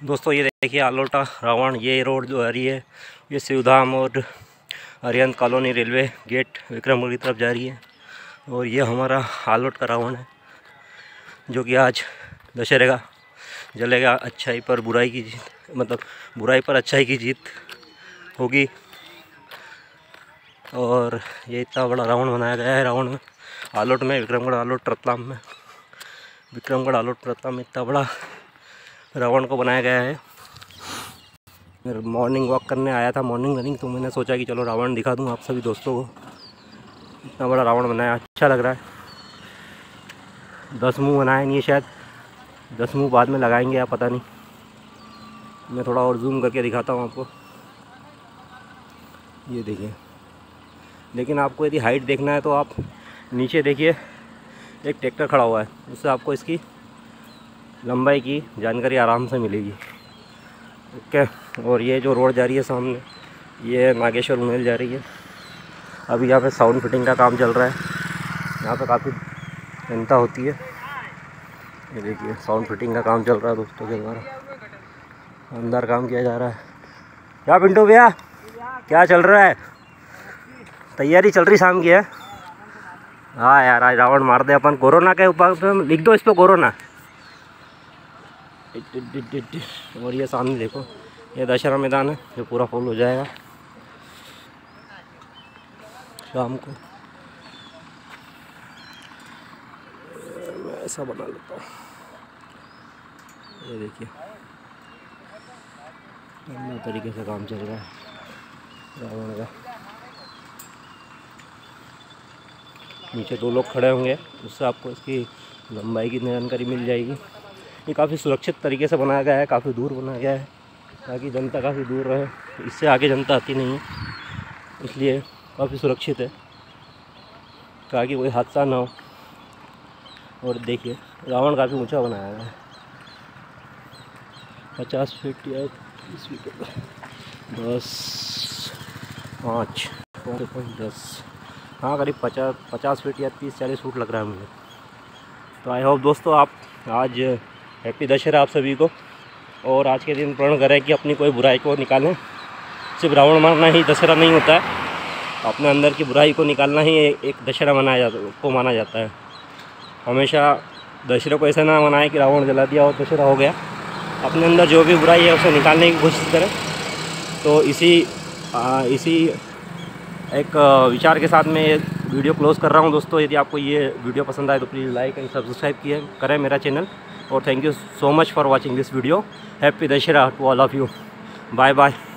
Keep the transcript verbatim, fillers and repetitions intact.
दोस्तों ये देखिए आलोटा रावण, ये रोड जो आ रही है ये शिवधाम और Arihant colony railway gate Vikramgarh की तरफ जा रही है। और ये हमारा आलोट का रावण है जो कि आज दशहरे का जलेगा। अच्छाई पर बुराई की जीत, मतलब बुराई पर अच्छाई की जीत होगी। और ये इतना बड़ा रावण बनाया गया है रावण में आलोट में, विक्रमगढ़ आलोट रतलाम में, विक्रमगढ़ आलोट रतलाम में इतना बड़ा रावण को बनाया गया है। मैं मॉर्निंग वॉक करने आया था, मॉर्निंग रनिंग, तो मैंने सोचा कि चलो रावण दिखा दूं आप सभी दोस्तों को। इतना बड़ा रावण बनाया, अच्छा लग रहा है। दस मुँह बनाए नहीं है, शायद दस मुँह बाद में लगाएंगे या पता नहीं। मैं थोड़ा और जूम करके दिखाता हूँ आपको। ये देखिए, लेकिन आपको यदि हाइट देखना है तो आप नीचे देखिए, एक ट्रैक्टर खड़ा हुआ है, उससे आपको इसकी लंबाई की जानकारी आराम से मिलेगी। ओके। और ये जो रोड जा रही है सामने, ये नागेश्वर उन्हेल जा रही है। अभी यहाँ पे साउंड फिटिंग का काम चल रहा है, यहाँ पे काफ़ी जनता होती है। ये देखिए साउंड फिटिंग का काम चल रहा है दोस्तों के द्वारा, अंदर काम किया जा रहा है। क्या पिंटू भैया क्या चल रहा है? तैयारी चल रही शाम की है। हाँ यार, आज रावण मार दे अपन। कोरोना के ऊपर लिख दो इस पर कोरोना। और ये सामने देखो, ये दशहरा मैदान है जो पूरा फुल हो जाएगा शाम को। मैं ऐसा बना लेता हूँ। ये देखिए अन्य तरीके से काम चल रहा है रावण का। नीचे दो लोग खड़े होंगे, उससे आपको इसकी लंबाई की जानकारी मिल जाएगी। ये काफ़ी सुरक्षित तरीके से बनाया गया है, काफ़ी दूर बनाया गया है ताकि जनता काफ़ी दूर रहे। इससे आगे जनता आती नहीं है, इसलिए काफ़ी सुरक्षित है ताकि कोई हादसा ना हो। और देखिए रावण काफ़ी ऊंचा बनाया गया है, पचास फीट या तीस फीट, दस पाँच पॉइंट दस, हाँ करीब पचास पचास फीट या तीस चालीस फुट लग रहा है मुझे। तो आई होप दोस्तों आप आज हैप्पी दशहरा आप सभी को। और आज के दिन प्रण करें कि अपनी कोई बुराई को निकालें। सिर्फ रावण मारना ही दशहरा नहीं होता है, अपने अंदर की बुराई को निकालना ही एक दशहरा मनाया जाता को माना जाता है। हमेशा दशहरा को ऐसा ना मनाएं कि रावण जला दिया और दशहरा हो गया। अपने अंदर जो भी बुराई है उसे निकालने की कोशिश करें। तो इसी आ, इसी एक विचार के साथ मैं वीडियो क्लोज़ कर रहा हूं दोस्तों। यदि आपको ये वीडियो पसंद आए तो प्लीज़ लाइक एंड सब्सक्राइब किए करें मेरा चैनल। और thank you so much for watching this video. Happy Dussehra to all of you. Bye bye.